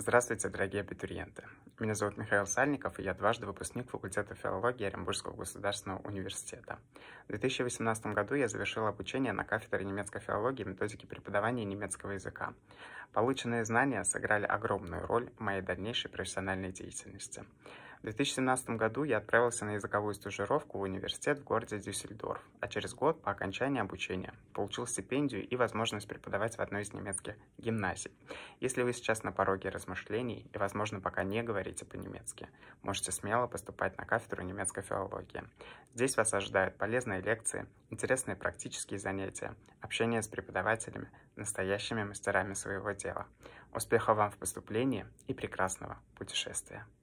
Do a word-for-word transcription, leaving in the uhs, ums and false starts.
Здравствуйте, дорогие абитуриенты! Меня зовут Михаил Сальников, и я дважды выпускник факультета филологии Оренбургского государственного университета. В две тысячи восемнадцатом году я завершил обучение на кафедре немецкой филологии и методики преподавания немецкого языка. Полученные знания сыграли огромную роль в моей дальнейшей профессиональной деятельности. В две тысячи семнадцатом году я отправился на языковую стажировку в университет в городе Дюссельдорф, а через год по окончании обучения получил стипендию и возможность преподавать в одной из немецких гимназий. Если вы сейчас на пороге размышлений и, возможно, пока не говорите по-немецки, можете смело поступать на кафедру немецкой филологии. Здесь вас ожидают полезные лекции, интересные практические занятия, общение с преподавателями, настоящими мастерами своего дела. Успехов вам в поступлении и прекрасного путешествия!